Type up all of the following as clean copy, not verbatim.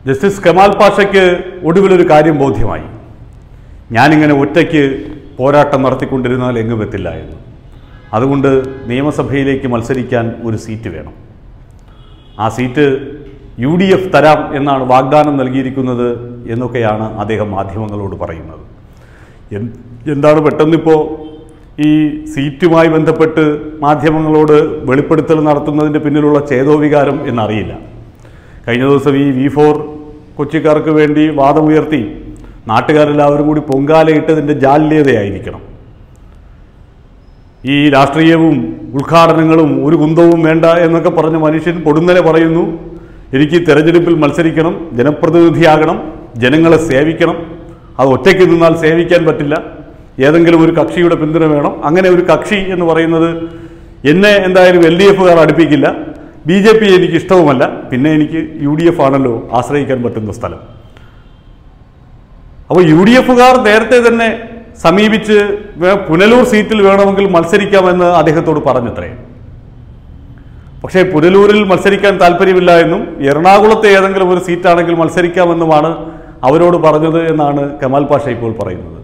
Justice Kamal പാഷയ്ക്ക് ഒടുവിലൊരു കാര്യം ബോധ്യമായി. ഞാനിങ്ങനെ ഒറ്റയ്ക്ക് പോരാട്ടം നടത്തിക്കൊണ്ടിരുന്നാൽ എങ്ങുമെത്തില്ല എന്ന്. അതുകൊണ്ട് നിയമസഭയിലേക്ക് മത്സരിക്കാൻ ഒരു സീറ്റ് വേണം. ആ സീറ്റ് UDF തരാം എന്നാണ് വാഗ്ദാനം നൽകിയിരിക്കുന്നത് എന്നൊക്കെയാണ് അദ്ദേഹം മാധ്യമങ്ങളോട് പറയുന്നത്. എന്താണ് പെട്ടെന്നിപ്പോൾ ഈ സീറ്റുമായി ബന്ധപ്പെട്ട് മാധ്യമങ്ങളോട് വെളിപ്പെടുത്തൽ നടത്തുന്നതിൻ്റെ പിന്നിലുള്ള ചേതോവികാരം എന്നറിയില്ല. കഴിഞ്ഞ ദിവസം ഈ V4 കൊച്ചിക്കാർക്ക് വേണ്ടി വാദമുയർത്തി നാട്ടുകാരെല്ലാവരും കൂടി പൊങ്കാലയിട്ടതിൻ്റെ ജാല്യതയായിരിക്കണം. ഈ രാഷ്ട്രീയവും ഉദ്ഘാടനങ്ങളും ഒരു കുന്തവും വേണ്ട എന്നൊക്കെ പറഞ്ഞ മനുഷ്യൻ പൊടുന്നനെ പറയുന്നു, എനിക്ക് തെരഞ്ഞെടുപ്പിൽ മത്സരിക്കണം, ജനപ്രതിനിധിയാകണം, ജനങ്ങളെ സേവിക്കണം. അത് ഒറ്റയ്ക്ക് നിന്നാൽ സേവിക്കാൻ പറ്റില്ല, ഏതെങ്കിലും ഒരു കക്ഷിയുടെ പിന്തുണ വേണം. അങ്ങനെ ഒരു കക്ഷി എന്ന് പറയുന്നത് എന്നെ എന്തായാലും LDFകാർ അടുപ്പിക്കില്ല, BJP എനിക്ക് ഇഷ്ടവുമല്ല, പിന്നെ എനിക്ക് UDF ആണല്ലോ ആശ്രയിക്കാൻ പറ്റുന്ന സ്ഥലം. അപ്പോൾ UDFകാർ നേരത്തെ തന്നെ സമീപിച്ച് പുനലൂർ സീറ്റിൽ വേണമെങ്കിൽ മത്സരിക്കാമെന്ന് അദ്ദേഹത്തോട് പറഞ്ഞത്രേ. പക്ഷേ പുനലൂരിൽ മത്സരിക്കാൻ താല്പര്യമില്ല എന്നും എറണാകുളത്തെ ഏതെങ്കിലും ഒരു സീറ്റാണെങ്കിൽ മത്സരിക്കാമെന്നുമാണ് അവരോട് പറഞ്ഞത് എന്നാണ് കമാൽ പാഷ ഇപ്പോൾ പറയുന്നത്.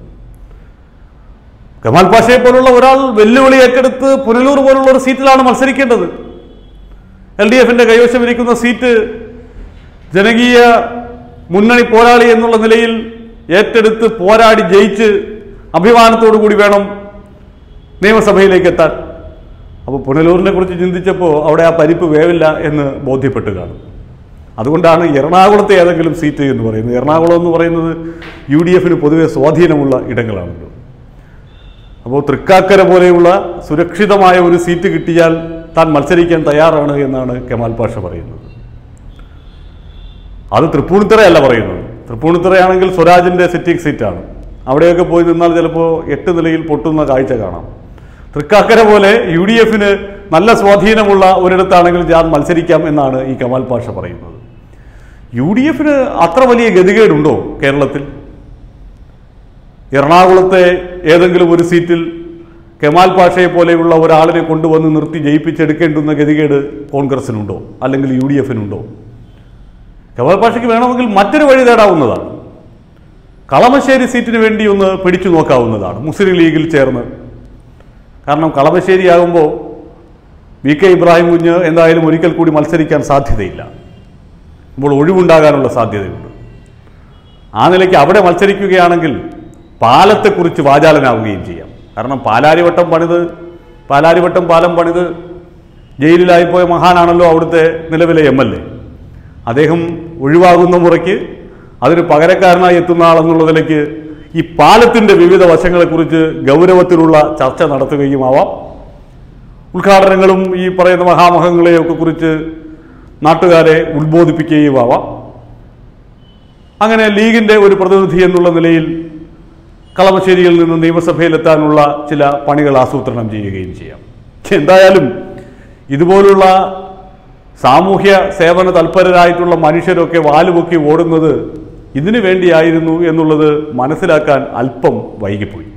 കമാൽ പാഷയെ പോലുള്ള ഒരാൾ വെല്ലുവിളി ഏറ്റെടുത്ത് പുനലൂർ പോലുള്ള ഒരു സീറ്റിലാണ് മത്സരിക്കേണ്ടത്. LDFന്റെ കൈവശമിരിക്കുന്ന സീറ്റ് ജനകീയ മുന്നണി പോരാളി എന്നുള്ള നിലയിൽ ഏറ്റെടുത്ത് പോരാടി ജയിച്ച് അഭിമാനത്തോടു കൂടി വേണം നിയമസഭയിലേക്ക് എത്താൻ. അപ്പോൾ പുനലൂരിനെ കുറിച്ച് ചിന്തിച്ചപ്പോൾ അവിടെ ആ പരിപ്പ് വേവില്ല എന്ന് ബോധ്യപ്പെട്ട് കാണും. അതുകൊണ്ടാണ് എറണാകുളത്തെ ഏതെങ്കിലും സീറ്റ് എന്ന് പറയുന്നത്. എറണാകുളം എന്ന് പറയുന്നത് UDFന് പൊതുവെ സ്വാധീനമുള്ള ഇടങ്ങളാണല്ലോ. അപ്പോൾ തൃക്കാക്കര പോലെയുള്ള സുരക്ഷിതമായ ഒരു സീറ്റ് കിട്ടിയാൽ താൻ മത്സരിക്കാൻ തയ്യാറാണ് എന്നാണ് കമാൽ പാഷ പറയുന്നത്. അത് തൃപ്പൂണിത്തുറയല്ല പറയുന്നത്. തൃപ്പൂണിത്തുറയാണെങ്കിൽ സ്വരാജിൻ്റെ സിറ്റിംഗ് സീറ്റാണ്. അവിടെയൊക്കെ പോയി നിന്നാൽ ചിലപ്പോൾ 8 നിലയിൽ പൊട്ടുന്ന കാഴ്ച കാണാം. തൃക്കാക്കര പോലെ UDFന് നല്ല സ്വാധീനമുള്ള ഒരിടത്താണെങ്കിൽ ഞാൻ മത്സരിക്കാം എന്നാണ് ഈ കമാൽ പാഷ പറയുന്നത്. UDFന് അത്ര വലിയ ഗതികേടുണ്ടോ കേരളത്തിൽ? എറണാകുളത്തെ ഏതെങ്കിലും ഒരു സീറ്റിൽ കമാൽ പാഷയെ പോലെയുള്ള ഒരാളിനെ കൊണ്ടുവന്ന് നിർത്തി ജയിപ്പിച്ചെടുക്കേണ്ടുന്ന ഗതികേട് കോൺഗ്രസിനുണ്ടോ അല്ലെങ്കിൽ UDFനുണ്ടോ? കമാൽ പാഷയ്ക്ക് വേണമെങ്കിൽ മറ്റൊരു വഴി തേടാവുന്നതാണ്. കളമശ്ശേരി സീറ്റിന് വേണ്ടി ഒന്ന് പിടിച്ചു നോക്കാവുന്നതാണ് മുസ്ലിം ലീഗിൽ ചേർന്ന്. കാരണം കളമശ്ശേരിയാകുമ്പോൾ VK ഇബ്രാഹിം കുഞ്ഞ് എന്തായാലും ഒരിക്കൽ കൂടി മത്സരിക്കാൻ സാധ്യതയില്ല. ഇപ്പോൾ ഒഴിവുണ്ടാകാനുള്ള സാധ്യതയുണ്ട്. ആ നിലയ്ക്ക് അവിടെ മത്സരിക്കുകയാണെങ്കിൽ പാലത്തെക്കുറിച്ച് വാചാലനാവുകയും ചെയ്യാം. കാരണം പാലാരിവട്ടം പാലം പണിത് ജയിലിലായിപ്പോയ മഹാനാണല്ലോ അവിടുത്തെ നിലവിലെ MLA. അദ്ദേഹം ഒഴിവാകുന്ന മുറയ്ക്ക് അതിന് പകരക്കാരനായി എത്തുന്ന ആളെന്നുള്ള നിലയ്ക്ക് ഈ പാലത്തിൻ്റെ വിവിധ വശങ്ങളെക്കുറിച്ച് ഗൗരവത്തിലുള്ള ചർച്ച നടത്തുകയും ആവാം. ഉദ്ഘാടനങ്ങളും ഈ പറയുന്ന മഹാമഹങ്ങളെയൊക്കെ കുറിച്ച് നാട്ടുകാരെ ഉത്ബോധിപ്പിക്കുകയും ആവാം. അങ്ങനെ ലീഗിൻ്റെ ഒരു പ്രതിനിധി എന്നുള്ള നിലയിൽ കളമശ്ശേരിയിൽ നിന്ന് നിയമസഭയിലെത്താനുള്ള ചില പണികൾ ആസൂത്രണം ചെയ്യുകയും ചെയ്യാം. എന്തായാലും ഇതുപോലുള്ള സാമൂഹ്യ സേവന തൽപരരായിട്ടുള്ള മനുഷ്യരൊക്കെ വാലുപൊക്കി ഓടുന്നത് ഇതിനു വേണ്ടിയായിരുന്നു എന്നുള്ളത് മനസ്സിലാക്കാൻ അല്പം വൈകിപ്പോയി.